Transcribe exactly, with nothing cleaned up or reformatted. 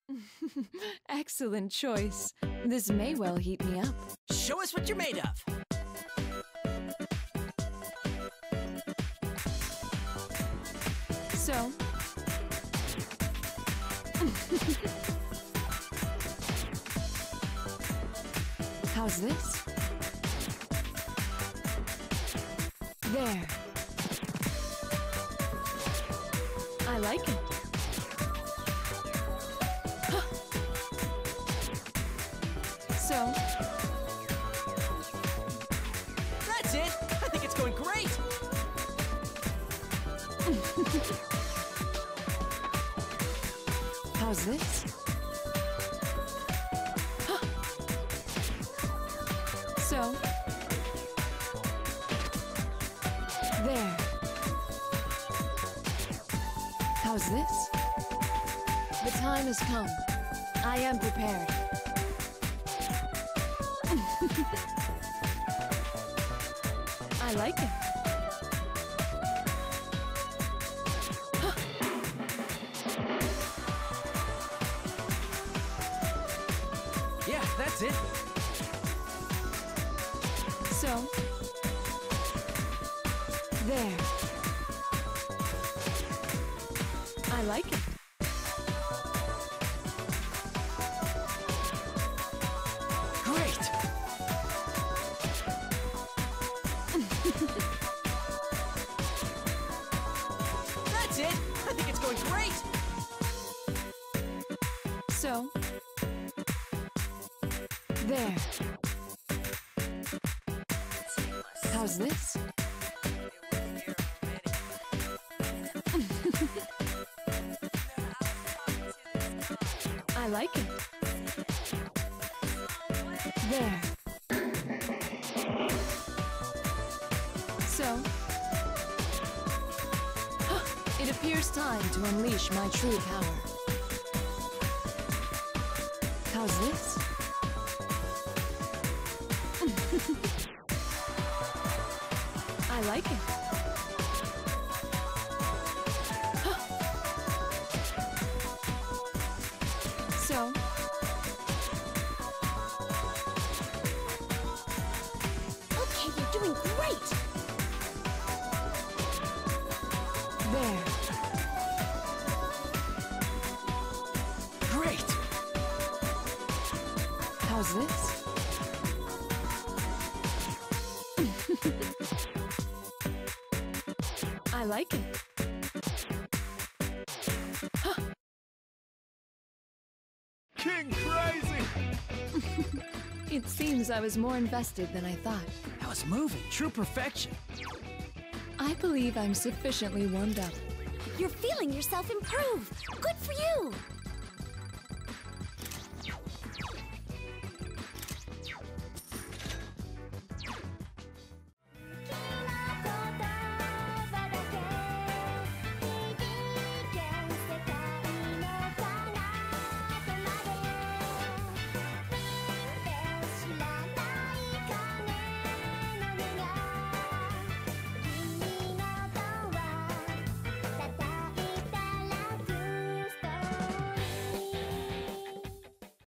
Excellent choice. This may well heat me up. Show us what you're made of. So... How's this? There. I like it. So... That's it! I think it's going great! How's this? So... There. How's this? The time has come. I am prepared. I like it. Yeah, that's it. So... There. I like it. Great! That's it! I think it's going great! So... There. How's this? I like it. There. So... It appears time to unleash my true power. How's this? I like it. So... Okay, you're doing great! There. Great! How's this? I like it. King crazy! It seems I was more invested than I thought. That was moving, true perfection. I believe I'm sufficiently warmed up. You're feeling yourself improve! Good for you!